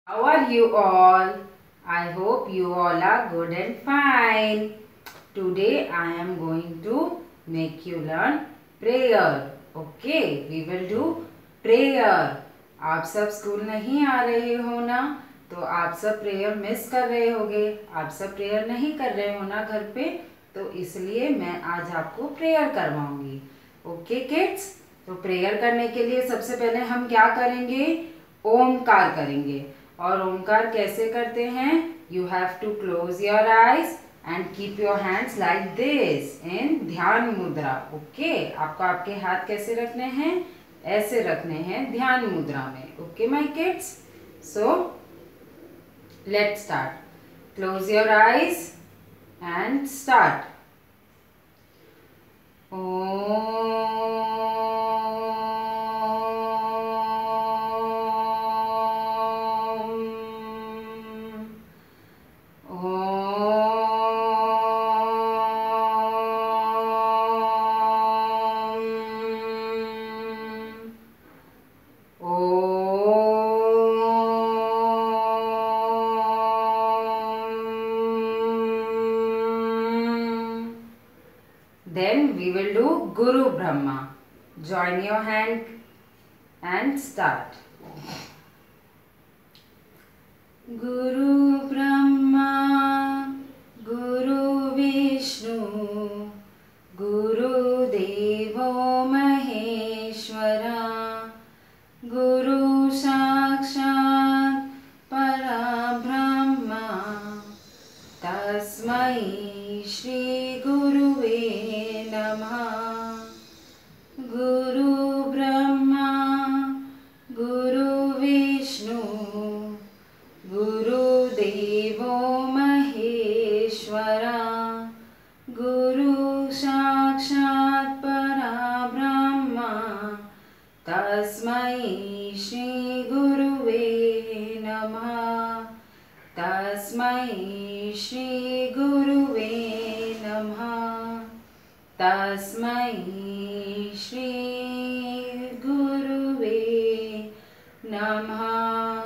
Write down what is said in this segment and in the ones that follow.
How are you all? I hope you all are good and fine. Today I am going to make you learn prayer. Okay, we will do prayer. आप सब school नहीं आ रहे हो ना, तो आप सब प्रेयर मिस कर रहे होगे। आप सब प्रेयर नहीं कर रहे हो ना घर पे, तो इसलिए मैं आज आपको प्रेयर करवाऊंगी। ओके किड्स, तो प्रेयर करने के लिए सबसे पहले हम क्या करेंगे? ओमकार करेंगे। और ओमकार कैसे करते हैं? You have to close your eyes and keep your hands like this in dhyan mudra. Okay, आपको आपके हाथ कैसे रखने हैं? ऐसे रखने हैं ध्यान मुद्रा में। Okay my kids, so let's start. Close your eyes and start. Then we will do Guru Brahma. Join your hand and start. Guru Brahma, Guru Vishnu, Guru Devo Maheshwara, Guru Sakshat Parabrahma, Tasmai Shri Guruve Namah. Guru Brahma, Guru Vishnu, Guru Devo Maheshwara, Guru Sakshat Parabrahma, Tasmai Shri Guruve Namah. Tasmai Shri Guruve Namah. Tasmai Shri Guruve Namah.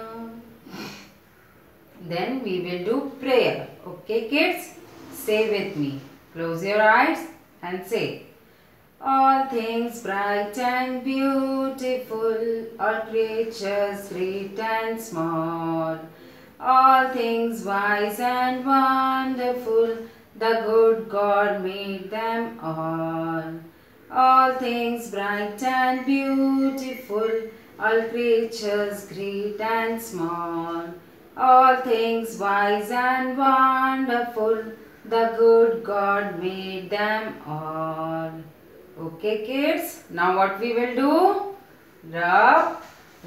Then we will do prayer. Okay kids, say with me. Close your eyes and say, all things bright and beautiful, all creatures great and small, all things wise and wonderful, the good God made them all. All things bright and beautiful, all creatures great and small, all things wise and wonderful, the good God made them all. Okay kids, now what we will do? Rub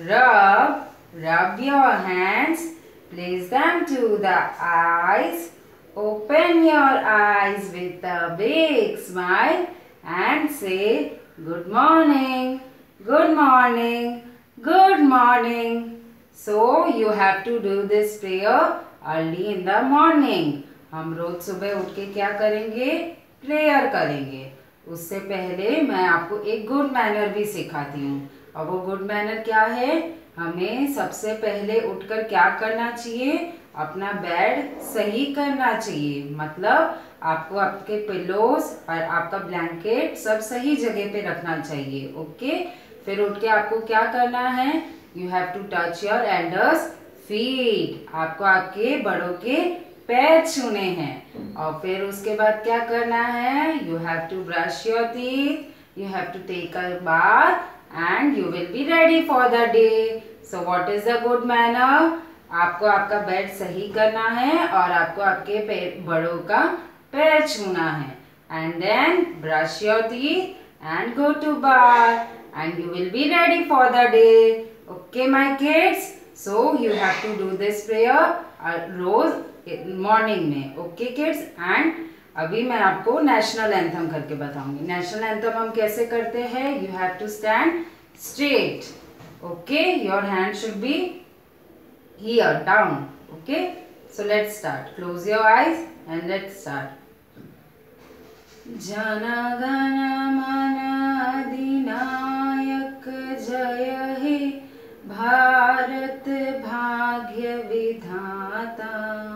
your hands, place them to the eyes, open your eyes with a big smile and say good morning, good morning, good morning. So you have to do this prayer early in the morning. हम रोज सुबह उठ के क्या करेंगे? Prayer करेंगे। उससे पहले मैं आपको एक गुड मैनर भी सिखाती हूँ। और वो गुड मैनर क्या है? हमें सबसे पहले उठकर क्या करना चाहिए? अपना बेड सही करना चाहिए। मतलब आपको आपके पिलोज और आपका ब्लैंकेट सब सही जगह पे रखना चाहिए। ओके, फिर उठ के आपको क्या करना है? You have to touch your elders feet. आपको आपके बड़ों के पैर छूने हैं। और फिर उसके बाद क्या करना है? You have to brush your teeth, you have to take a bath and you will be ready for the day. So what is the good manner? आपको आपका बेड सही करना है और आपको आपके बड़ों का पैर छूना है। And then brush your teeth and go to bath and you will be ready for the day. Okay my kids? So you have to do this prayer रोज मॉर्निंग में। Okay kids? And अभी मैं आपको national anthem करके बताऊंगी। National anthem हम कैसे करते हैं? You have to stand straight. Okay, your hand should be here down. Okay, so let's start. Close your eyes and let's start. Jana Gana मन अधिनायक जय हे भारत भाग्य विधाता,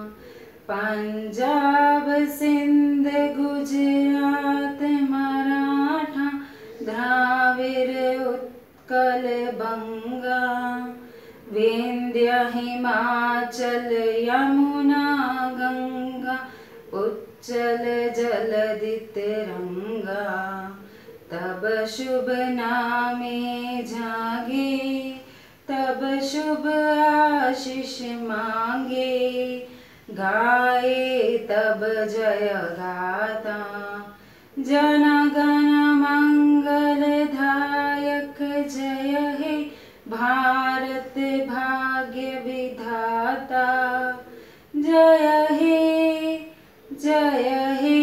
पंजाब सिंध गुजरात मराठा द्राविड़ उत्कल बंगा, विंध्य हिमाचल यमुना गंगा, उच्चल जलधि तिरंगा। तब शुभ नामे जागे, तब शुभ आशीष मांगे, गाए तब जय गाता, जन गण मंगल दायक जय हे भारत भाग्य विधाता। जय हे जय हे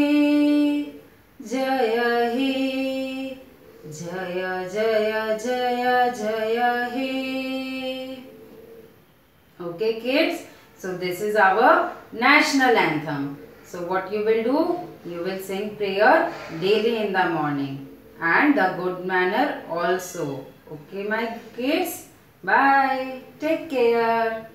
जय हे, जय जय जय जय हे। Okay kids, so this is our national anthem. So what you will do, you will sing prayer daily in the morning and the good manner also. Okay my kids, bye, take care.